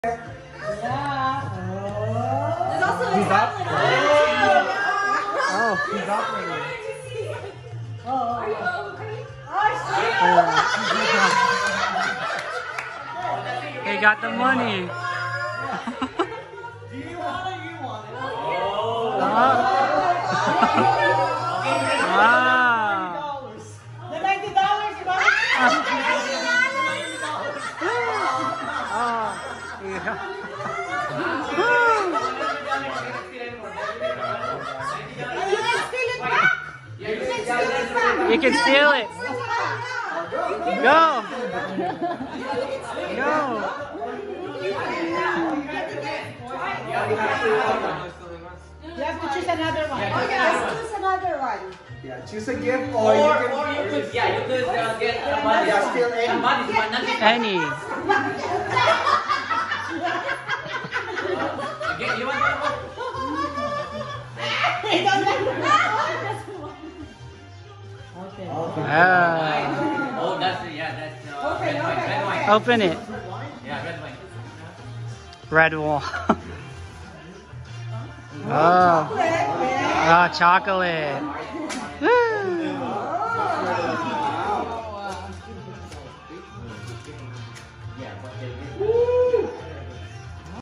Yeah. There's also a tablet. Oh, he's operating. Are you okay? He got the money. Do you want it? You want it? Wow. The $90, you want it? Oh, yeah. You can steal it. Go. Go. You have to choose another one. Okay, let's choose another one. Yeah, choose a gift or you could get money. Yeah, steal any. Any. Again, you want Okay. Oh, that's red wine. Open it. Yeah, red wine. Red wine. Oh. Oh, chocolate.